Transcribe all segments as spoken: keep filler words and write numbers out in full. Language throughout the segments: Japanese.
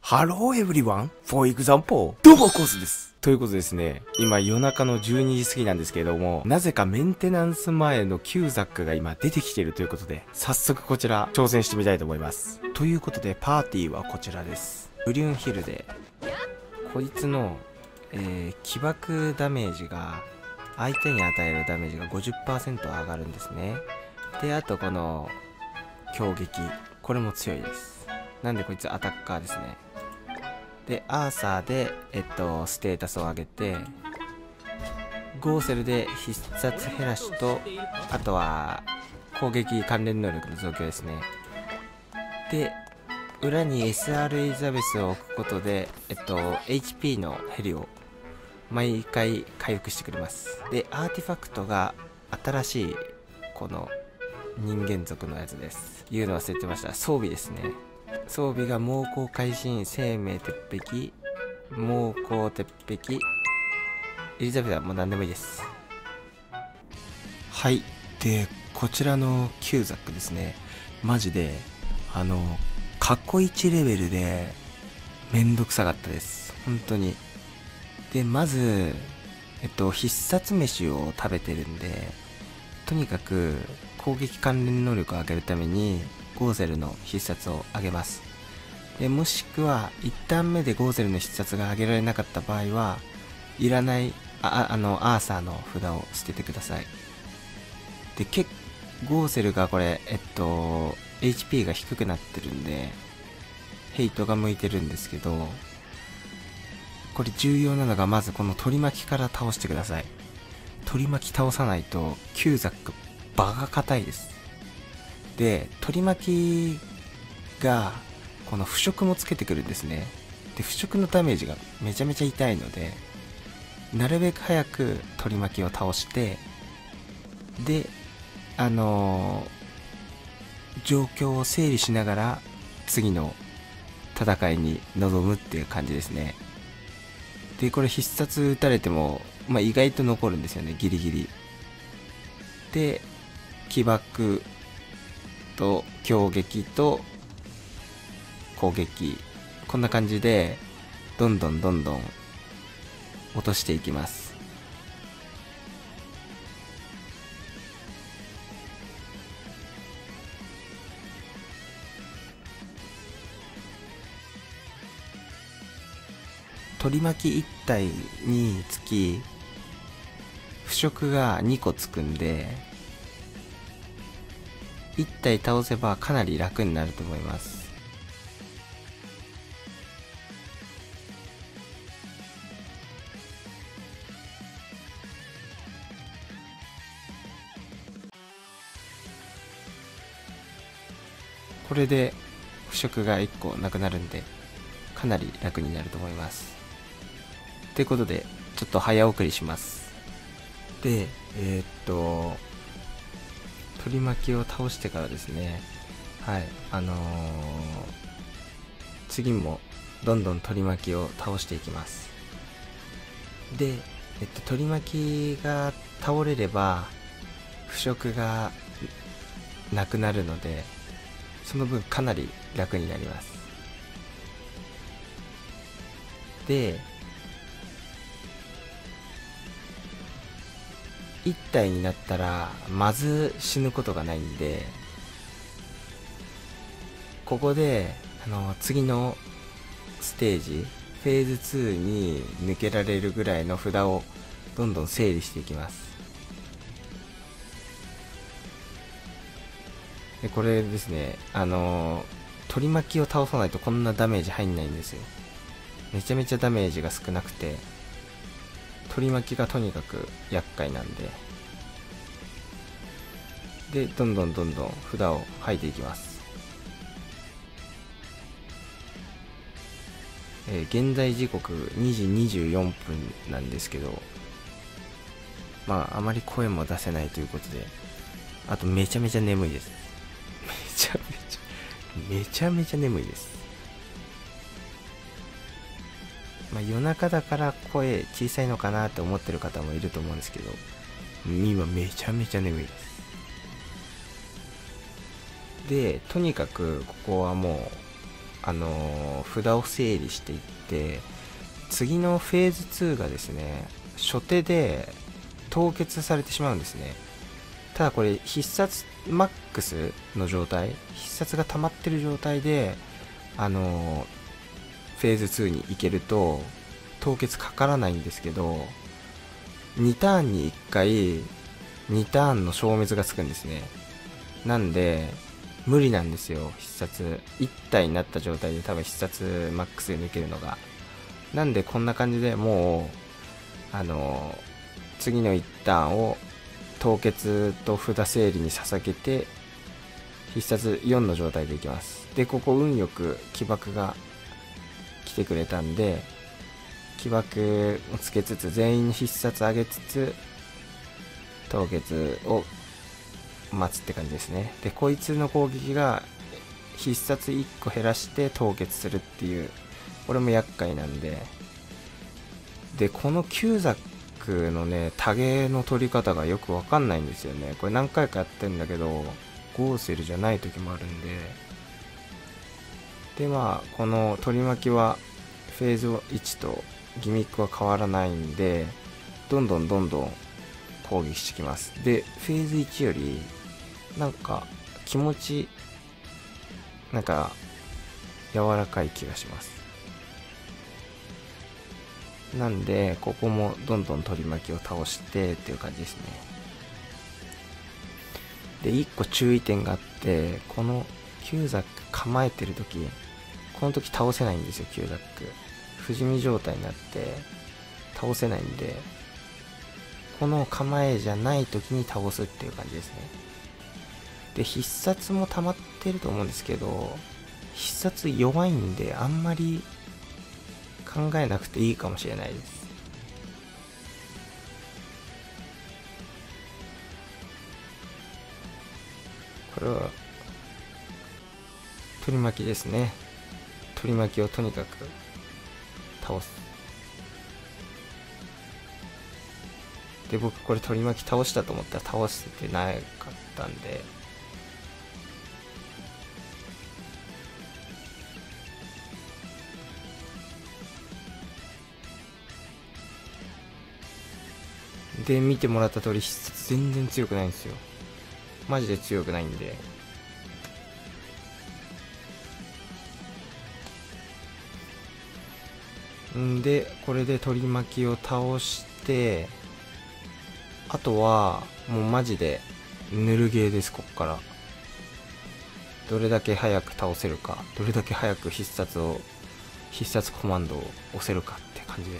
Hello everyone, for example, どうもコースです。ということですね、今夜中のじゅうにじ過ぎなんですけれども、なぜかメンテナンス前のキューザックが今出てきているということで、早速こちら挑戦してみたいと思います。ということでパーティーはこちらです。ブリュンヒルで、こいつの、えー、起爆ダメージが、相手に与えるダメージが ごじゅっパーセント 上がるんですね。で、あとこの、強撃。これも強いです。なんでこいつアタッカーですね。で、アーサーで、えっと、ステータスを上げて、ゴーセルで必殺減らしと、あとは、攻撃関連能力の増強ですね。で、裏に エスアール エリザベスを置くことで、えっと、エイチピー の減りを毎回回復してくれます。で、アーティファクトが新しい、この人間族のやつです。言うの忘れてました。装備ですね。装備が猛攻会心、生命鉄壁、猛攻鉄壁、エリザベスはもう何でもいいです。はい。で、こちらのキューザックですね。マジで、あの、過去いちレベルで、めんどくさかったです。本当に。で、まず、えっと、必殺飯を食べてるんで、とにかく、攻撃関連能力を上げるために、ゴーゼルの必殺を上げます。で、もしくは、いちターン目でゴーゼルの必殺が上げられなかった場合は、いらない、あ、あの、アーサーの札を捨ててください。で、けゴーゼルがこれ、えっと、エイチピー が低くなってるんで、ヘイトが向いてるんですけど、これ重要なのがまずこの取り巻きから倒してください。取り巻き倒さないと、キューザック、バカ硬いです。で、取り巻きが、この腐食もつけてくるんですね。で、腐食のダメージがめちゃめちゃ痛いので、なるべく早く取り巻きを倒して、で、あのー、状況を整理しながら、次の戦いに臨むっていう感じですね。で、これ必殺撃たれても、まあ、意外と残るんですよね、ギリギリ。で、起爆と強撃と攻撃、こんな感じでどんどんどんどん落としていきます。取り巻きいち体につき腐食がにこつくんで、いち体倒せばかなり楽になると思います。これで腐食がいっこなくなるんで、かなり楽になると思います。ということで、ちょっと早送りします。で、えー、っと、取り巻きを倒してからですね、はい、あのー、次もどんどん取り巻きを倒していきます。で、えっと、取り巻きが倒れれば、腐食がなくなるので、その分かなり楽になります。で、いち体になったらまず死ぬことがないんで、ここであの次のステージフェーズツーに抜けられるぐらいの札をどんどん整理していきます。で、これですね、あの取り巻きを倒さないとこんなダメージ入んないんですよ。めちゃめちゃダメージが少なくて、取り巻きがとにかく厄介なんで、で、どんどんどんどん札を吐いていきます。えー、現在時刻にじにじゅうよんぷんなんですけど、まああまり声も出せないということで、あとめちゃめちゃ眠いです。めちゃめちゃめちゃめちゃ眠いです。まあ、夜中だから声小さいのかなって思ってる方もいると思うんですけど、今めちゃめちゃ眠いです。で、とにかくここはもうあのー、札を整理していって、次のフェーズツーがですね、初手で凍結されてしまうんですね。ただこれ必殺マックスの状態、必殺が溜まってる状態で、あのー、フェーズツーに行けると凍結かからないんですけど、にターンにいっかいにターンの消滅がつくんですね。なんで無理なんですよ、必殺いち体になった状態で多分必殺マックスで抜けるのが。なんでこんな感じでもうあのー、次のいちターンを凍結と札整理に捧げて必殺よんの状態でいきます。でここ運よく起爆が来てくれたんで、起爆をつけつつ全員に必殺上げつつ凍結を待つって感じですね。でこいつの攻撃が必殺いっこ減らして凍結するっていう、これも厄介なんで。でこのキューザックのねタゲの取り方がよくわかんないんですよね。これ何回かやってんだけどゴーセルじゃない時もあるんで。でまあこの取り巻きはフェーズいちとギミックは変わらないんで、どんどんどんどん攻撃してきます。でフェーズいちよりなんか気持ちなんか柔らかい気がします。なんでここもどんどん取り巻きを倒してっていう感じですね。でいっこ注意点があって、このキューザック構えてる時、この時倒せないんですよ。キューザック不死身状態になって倒せないんで、この構えじゃない時に倒すっていう感じですね。で必殺も溜まってると思うんですけど、必殺弱いんであんまり考えなくていいかもしれないです。これは取り巻きですね。取り巻きをとにかく倒す。で僕これ取り巻き倒したと思ったら倒せてなかったんで、で見てもらった通り必殺全然強くないんですよ。マジで強くないんで。んでこれで取り巻きを倒して、あとはもうマジでぬるゲーです。こっからどれだけ早く倒せるか、どれだけ早く必殺を必殺コマンドを押せるかって感じです。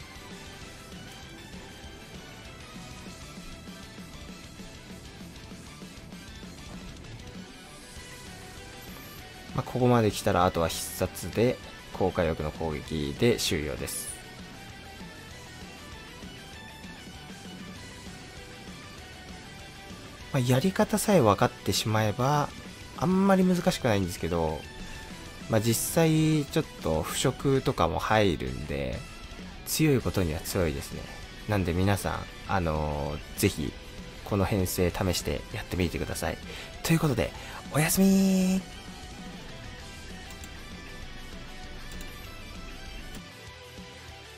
まあ、ここまで来たらあとは必殺で効果力の攻撃で終了です。まあ、やり方さえ分かってしまえばあんまり難しくないんですけど、まあ、実際ちょっと腐食とかも入るんで強いことには強いですね。なんで皆さんあのー、ぜひこの編成試してやってみてください。ということでおやすみー。